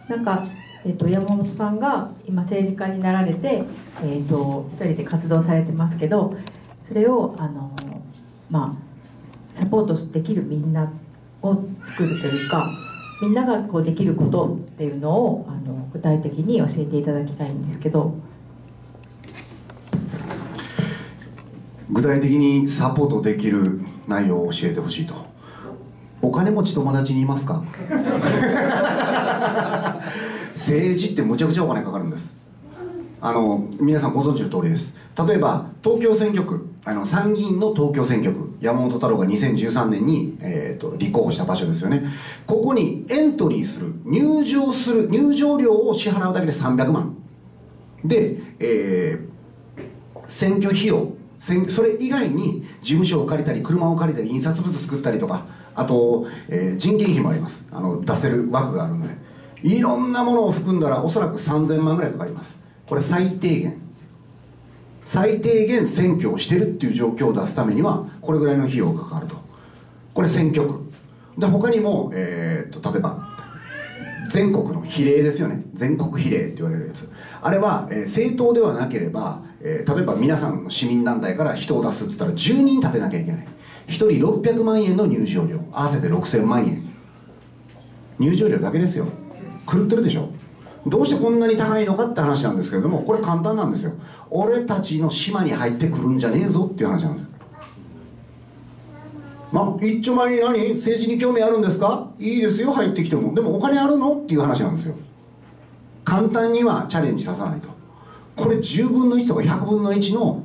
なんか、山本さんが今政治家になられて、一人で活動されてますけど、それをサポートできるみんなを作るというか、みんながこうできることっていうのを具体的に教えていただきたいんですけど。 具体的にサポートできる内容を教えてほしいと。お金持ち友達にいますか？政治ってむちゃくちゃお金かかるんです。皆さんご存知の通りです。例えば東京選挙区、参議院の東京選挙区、山本太郎が2013年に、立候補した場所ですよね。ここにエントリーする、入場料を支払うだけで300万で、選挙費用、それ以外に事務所を借りたり車を借りたり印刷物作ったりとか、あと、人件費もあります。出せる枠があるので、いろんなものを含んだらおそらく3000万ぐらいかかります。これ最低限選挙をしてるっていう状況を出すためにはこれぐらいの費用がかかると。これ選挙区で、他にも、例えば全国の比例ですよね。全国比例って言われるやつ、あれは、政党ではなければ、例えば皆さんの市民団体から人を出すって言ったら10人立てなきゃいけない。1人600万円の入場料、合わせて6000万円、入場料だけですよ。狂ってるでしょ。どうしてこんなに高いのかって話なんですけれども、これ簡単なんですよ。俺たちの島に入ってくるんじゃねえぞっていう話なんですよ。一丁前に政治に興味あるんですか？いいですよ、入ってきても。でもお金あるのっていう話なんですよ。簡単にはチャレンジさせないと。これ10分の1とか100分の1の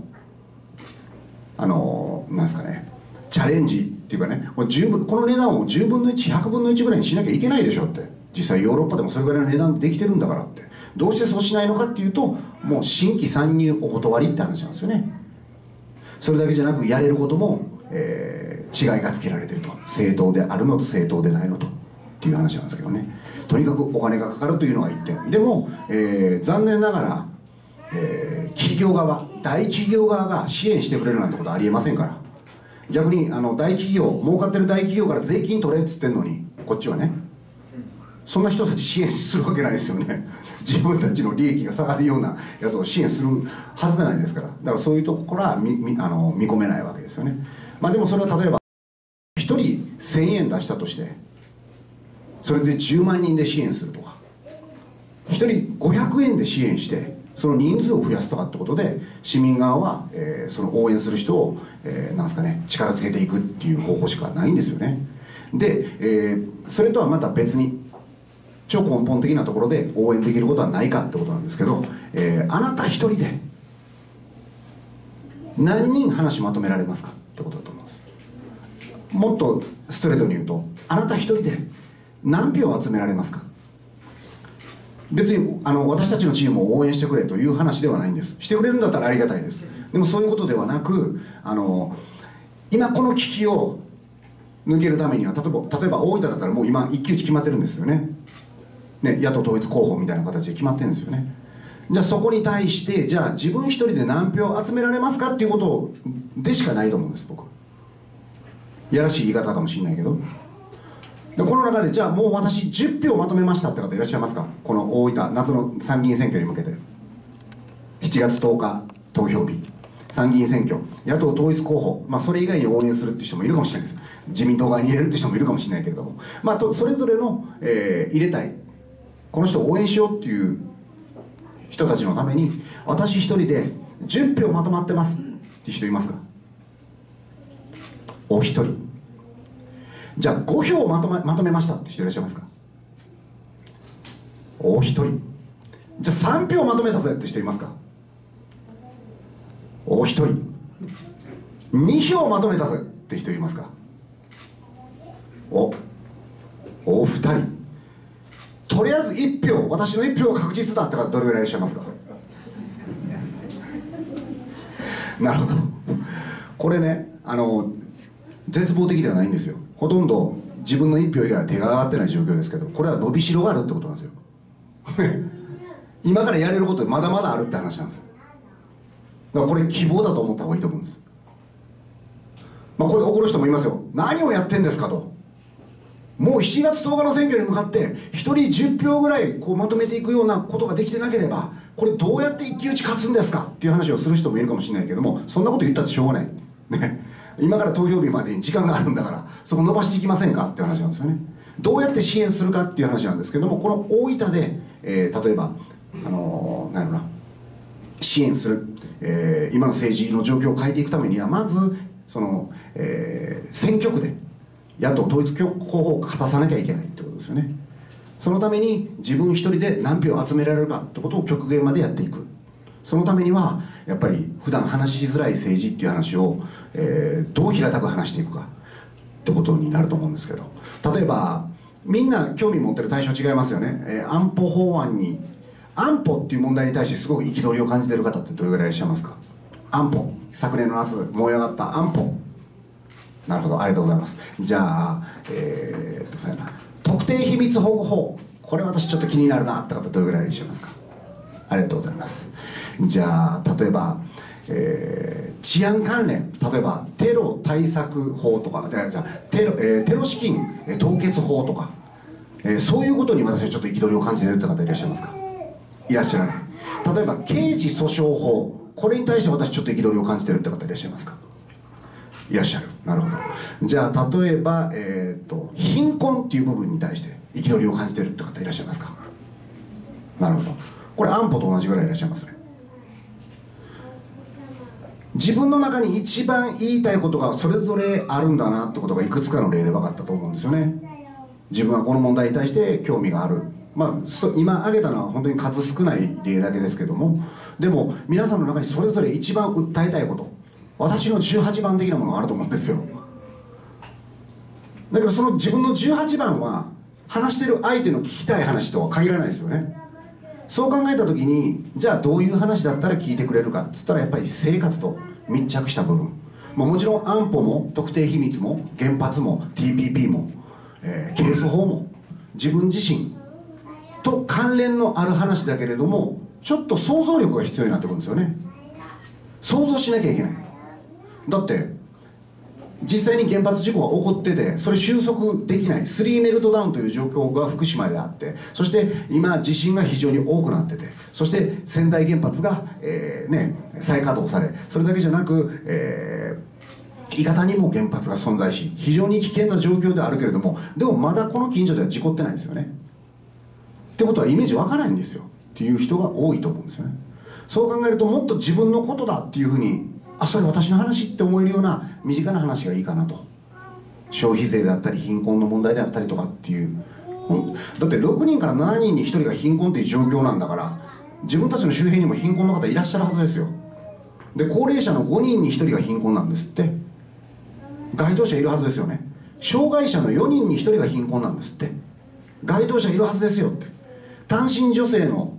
なんですかね、チャレンジっていうかね、この値段を10分の1、100分の1ぐらいにしなきゃいけないでしょって。実際ヨーロッパでもそれぐらいの値段でできてるんだからって。どうしてそうしないのかっていうと、もう新規参入お断りって話なんですよね。それだけじゃなく、やれることも、違いがつけられてると。政党であるのと政党でないのとっていう話なんですけどね。とにかくお金がかかるというのが1点でも、残念ながら、企業側、大企業側が支援してくれるなんてことはありえませんから。逆に大企業、儲かってる大企業から税金取れっつってんのに、こっちはね、そんな人たち支援するわけないですよね。自分たちの利益が下がるようなやつを支援するはずがないですから。だからそういうところは見込めないわけですよね。でもそれは例えば1人1000円出したとして、それで10万人で支援するとか、1人500円で支援してその人数を増やすとかってことで、市民側は、その応援する人を、なんですかね、力つけていくっていう方法しかないんですよね。で、それとはまた別に超根本的なところで応援できることはないかってことなんですけど、あなた一人で何人話まとめられますかってことだと思うんです。もっとストレートに言うと、あなた一人で何票集められますか。別に私たちのチームを応援してくれという話ではないんです。してくれるんだったらありがたいです。でもそういうことではなく、今この危機を抜けるためには、例えば大分だったらもう今一騎打ち決まってるんですよね。野党統一候補みたいな形で決まってるんですよね。じゃあそこに対して、じゃあ自分一人で何票集められますかっていうことでしかないと思うんです、僕。やらしい言い方かもしれないけど。でこの中で、じゃあもう私10票まとめましたって方いらっしゃいますか。この大分夏の参議院選挙に向けて7月10日投票日、参議院選挙、野党統一候補、それ以外に応援するって人もいるかもしれないです。自民党側に入れるって人もいるかもしれないけれども、それぞれの、入れたい、この人を応援しようっていう人たちのために、私一人で10票まとまってますって人いますか。お一人。じゃあ5票まとめましたって人いらっしゃいますか。お一人。じゃあ3票まとめたぜって人いますか。お一人。2票まとめたぜって人いますか。お二人。とりあえず1票、私の1票は確実だって方どれぐらいいらっしゃいますか。なるほど。これね、絶望的ではないんですよ。ほとんど自分の1票以外は手が上がってない状況ですけど、これは伸びしろがあるってことなんですよ。今からやれることまだまだあるって話なんですよ。だからこれ希望だと思った方がいいと思うんです。これ怒る人もいますよ。何をやってんですかと。 もう7月10日の選挙に向かって1人10票ぐらいこうまとめていくようなことができてなければ、これどうやって一騎打ち勝つんですかっていう話をする人もいるかもしれないけども、そんなこと言ったってしょうがない、ね、今から投票日までに時間があるんだからそこ伸ばしていきませんかっていう話なんですよね。どうやって支援するかっていう話なんですけども、この大分で、例えばなんやろな、支援する、今の政治の状況を変えていくためには、まずその、選挙区で野党統一候補を勝たさなきゃいけないってことですよね。そのために自分一人で何票集められるかってことを極限までやっていく。そのためにはやっぱり普段話しづらい政治っていう話を、どう平たく話していくかってことになると思うんですけど、例えばみんな興味持ってる対象違いますよね。安保法案に、安保っていう問題に対してすごく憤りを感じてる方ってどれぐらいいらっしゃいますか。安保、昨年の夏燃え上がった安保。なるほど、ありがとうございます。じゃあそうやな、特定秘密保護法、これ私ちょっと気になるなって方どれぐらいいらっしゃいますか。ありがとうございます。じゃあ例えば、治安関連、例えばテロ対策法とか、じゃあテロ資金凍結法とか、そういうことに私はちょっと憤りを感じているって方いらっしゃいますか。いらっしゃらない。例えば刑事訴訟法、これに対して私ちょっと憤りを感じているって方いらっしゃいますか。いらっしゃる。なるほど。じゃあ例えば、貧困っていう部分に対して憤りを感じているって方いらっしゃいますか。なるほど。これ安保と同じぐらいいらっしゃいますね。自分の中に一番言いたいことがそれぞれあるんだなってことがいくつかの例で分かったと思うんですよね。自分はこの問題に対して興味がある、今挙げたのは本当に数少ない例だけですけども、でも皆さんの中にそれぞれ一番訴えたいこと、私の18番的なものがあると思うんですよ。だけどその自分の18番は話してる相手の聞きたい話とは限らないですよね。そう考えた時に、じゃあどういう話だったら聞いてくれるかっつったら、やっぱり生活と密着した部分、もちろん安保も特定秘密も原発も TPP も、刑訴法も自分自身と関連のある話だけれども、ちょっと想像力が必要になってくるんですよね。想像しなきゃいけない。だって実際に原発事故が起こってて、それ収束できない3メルトダウンという状況が福島であって、そして今地震が非常に多くなってて、そして川内原発が、再稼働され、それだけじゃなく、伊方にも原発が存在し、非常に危険な状況であるけれども、でもまだこの近所では事故ってないんですよね。ってことはイメージ湧かないんですよっていう人が多いと思うんですよね。そう考えると、もっと自分のことだっていうふうに、それ私の話って思えるような身近な話がいいかなと。消費税であったり貧困の問題であったりとかっていう、だって6人から7人に1人が貧困っていう状況なんだから、自分たちの周辺にも貧困の方いらっしゃるはずですよ。で高齢者の5人に1人が貧困なんですって。該当者いるはずですよね。障害者の4人に1人が貧困なんですって。該当者いるはずですよって。単身女性の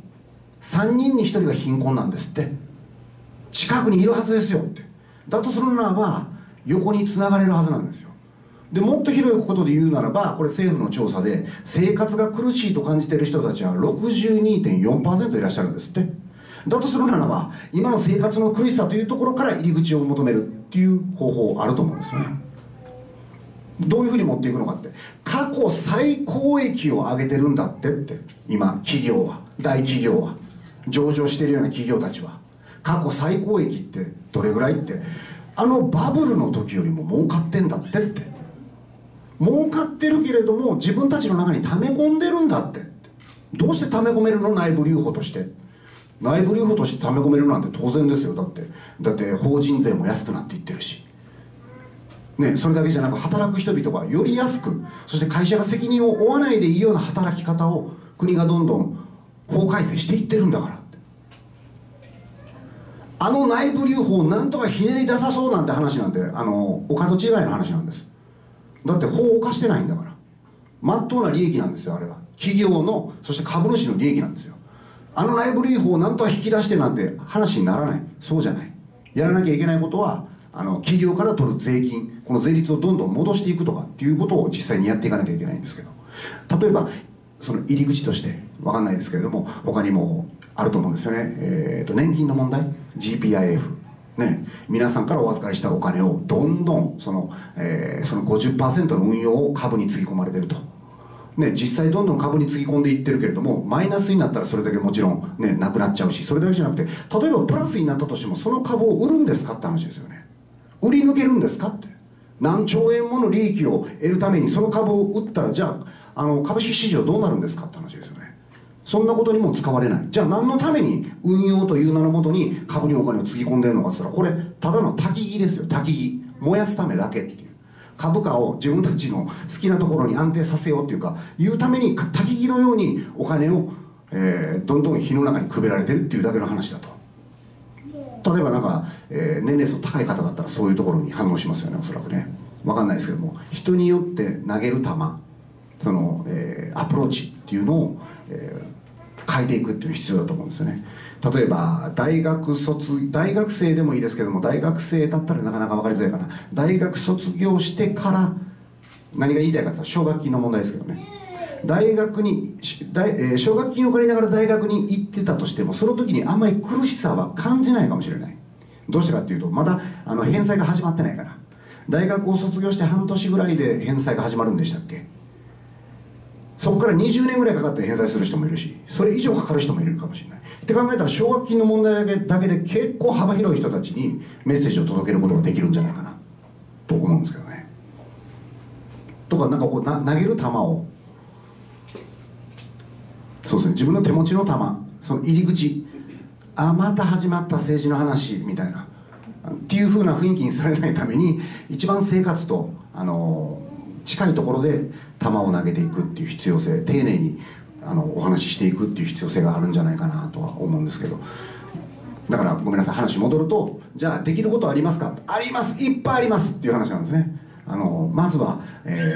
3人に1人が貧困なんですって。近くにいるはずですよって。だとするならば横につながれるはずなんですよ。でもっと広いことで言うならば、これ政府の調査で生活が苦しいと感じている人たちは 62.4% いらっしゃるんですって。だとするならば、今の生活の苦しさというところから入り口を求めるっていう方法あると思うんですよね。どういうふうに持っていくのかって、過去最高益を上げてるんだって今企業は、大企業は、上場しているような企業たちは過去最高益ってどれぐらいって、バブルの時よりも儲かってんだって儲かってるけれども自分たちの中に溜め込んでるんだって。どうして溜め込めるの？内部留保として。内部留保として溜め込めるなんて当然ですよ。だって法人税も安くなっていってるしね。それだけじゃなく、働く人々がより安く、そして会社が責任を負わないでいいような働き方を国がどんどん法改正していってるんだから。内部留保をなんとかひねり出さそうなんて話なんて、お門違いの話なんです。だって法を犯してないんだから。まっとうな利益なんですよ。あれは企業の、そして株主の利益なんですよ。内部留保をなんとか引き出してなんて話にならない。そうじゃない。やらなきゃいけないことは、企業から取る税金、この税率をどんどん戻していくとかっていうことを実際にやっていかなきゃいけないんですけど、例えばその入り口として分かんないですけれども、他にもあると思うんですよね。年金の問題、 GPIF ね、皆さんからお預かりしたお金をどんどんその 50% の運用を株につぎ込まれてると。 ね、実際どんどん株につぎ込んでいってるけれども、マイナスになったらそれだけもちろん、ね、なくなっちゃうし、それだけじゃなくて、例えばプラスになったとしてもその株を売るんですかって話ですよね。売り抜けるんですかって。何兆円もの利益を得るためにその株を売ったら、じゃあ、株式市場どうなるんですかって話ですよね。そんなことにも使われない。じゃあ何のために運用という名のもとに株にお金をつぎ込んでるのかって言ったら、これただの焚き木ですよ。焚き木燃やすためだけっていう。株価を自分たちの好きなところに安定させようっていうために焚き木のようにお金を、どんどん火の中にくべられてるっていうだけの話だと。例えばなんか、年齢層高い方だったらそういうところに反応しますよね、おそらくね。分かんないですけども、人によって投げる球、その、アプローチっていうのを、変えていくっていうのが必要だと思うんですよね。例えば大学生でもいいですけども、大学生だったらなかなか分かりづらいかな。大学卒業してから何が言いたいかって言ったら奨学金の問題ですけどね。大学に奨学金を借りながら大学に行ってたとしても、その時にあんまり苦しさは感じないかもしれない。どうしてかっていうと、まだ返済が始まってないから。大学を卒業して半年ぐらいで返済が始まるんでしたっけ。そこから20年ぐらいかかって返済する人もいるし、それ以上かかる人もいるかもしれないって考えたら、奨学金の問題だけで結構幅広い人たちにメッセージを届けることができるんじゃないかなと思うんですけどね。とか、なんかこう投げる球を、そうですね、自分の手持ちの球、その入り口、また始まった政治の話みたいなっていう風な雰囲気にされないために、一番生活と近いところで球を投げていくっていう必要性、丁寧にお話ししていくっていう必要性があるんじゃないかなとは思うんですけど。だからごめんなさい、話戻ると、じゃあできることはありますか。あります、いっぱいありますっていう話なんですね。まずは、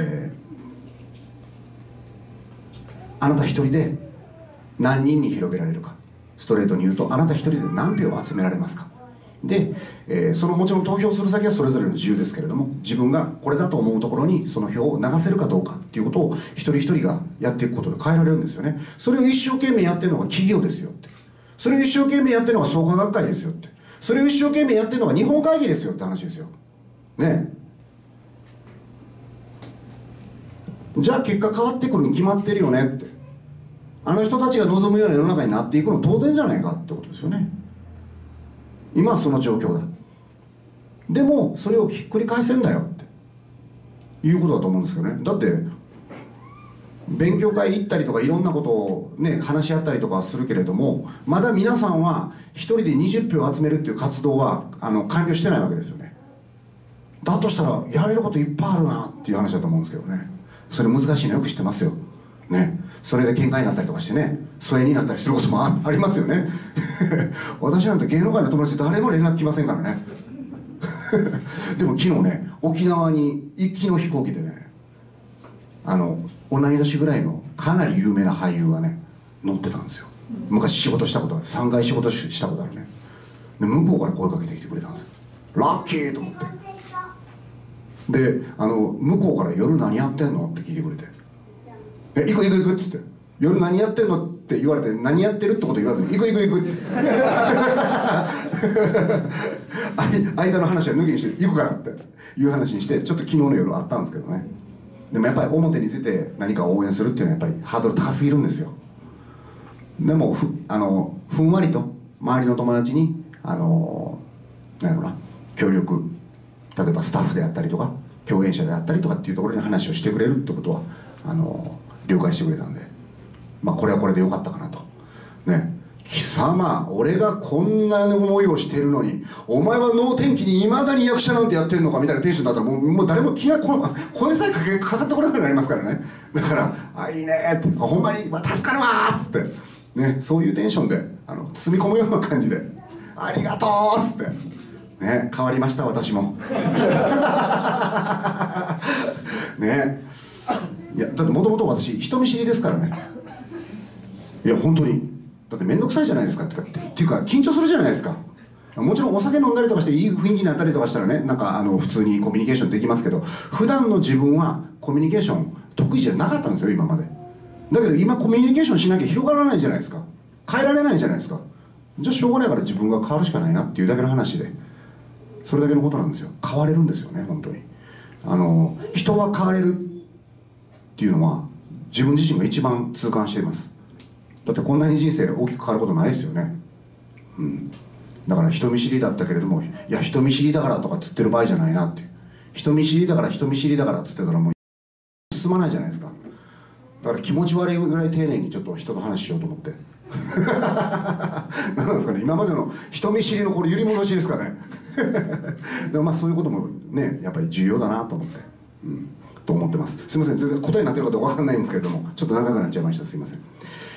あなた一人で何人に広げられるか。ストレートに言うと、あなた一人で何票集められますか。で、もちろん投票する先はそれぞれの自由ですけれども、自分がこれだと思うところにその票を流せるかどうかっていうことを一人一人がやっていくことで変えられるんですよね。それを一生懸命やってるのが企業ですよって。それを一生懸命やってるのが創価学会ですよって。それを一生懸命やってるのが日本会議ですよって話ですよね。じゃあ結果変わってくるに決まってるよねって。あの人たちが望むような世の中になっていくの当然じゃないかってことですよね。今はその状況だ。でもそれをひっくり返せんだよっていうことだと思うんですけどね。だって勉強会行ったりとかいろんなことをね話し合ったりとかするけれども、まだ皆さんは一人で20票集めるっていう活動は完了してないわけですよね。だとしたらやれることいっぱいあるなっていう話だと思うんですけどね。それ難しいのよく知ってますよね。それで喧嘩になったりとかしてね、疎遠になったりすることもありますよね私なんて芸能界の友達誰も連絡来ませんからねでも昨日ね、沖縄に行きの飛行機でね、同い年ぐらいのかなり有名な俳優がね乗ってたんですよ。昔仕事したことある、3回仕事したことあるね。で向こうから声かけてきてくれたんですよ。ラッキーと思って。で向こうから「夜何やってんの?」って聞いてくれて「行く行く行く」っつって「夜何やってんの?」って言われて、何やってるってこと言わずに「行く行く行く」って間の話は抜きにして「行くから」っていう話にして、ちょっと昨日の夜あったんですけどね。でもやっぱり表に出て何か応援するっていうのはやっぱりハードル高すぎるんですよ。でもふんわりと周りの友達になんやろな、協力、例えばスタッフであったりとか共演者であったりとかっていうところに話をしてくれるってことは了解してくれたんで、まあこれはこれでよかったかなとね。貴様、俺がこんな思いをしてるのにお前は能天気にいまだに役者なんてやってるのかみたいなテンションだったらもう誰も声さえかかってこなくなりますからね。だから「あいいね」って「ほんまに、助かるわ」っつってね、そういうテンションで包み込むような感じで「ありがとう」っつってね、変わりました私もね。いやだってもともと私人見知りですからね。いや本当にだって面倒くさいじゃないですかっていうか緊張するじゃないですか。もちろんお酒飲んだりとかしていい雰囲気になったりとかしたらね、なんか普通にコミュニケーションできますけど、普段の自分はコミュニケーション得意じゃなかったんですよ今まで。だけど今コミュニケーションしなきゃ広がらないじゃないですか。変えられないじゃないですか。じゃあしょうがないから自分が変わるしかないなっていうだけの話で、それだけのことなんですよ。変われるんですよね本当に。人は変われるっていうのは自分自身が一番痛感しています。だってこんなに人生大きく変わることないですよね。だから人見知りだったけれども、いや人見知りだからとかつってる場合じゃないなって。人見知りだから人見知りだからっつってたらもう進まないじゃないですか。だから気持ち悪いぐらい丁寧にちょっと人と話しようと思って何なんですかね、今までの人見知りのこれ揺り戻しですかねでもまあそういうこともねやっぱり重要だなと思って、と思ってます。すいません、全然答えになってるかどうかわかんないんですけれども、ちょっと長くなっちゃいました。すいません。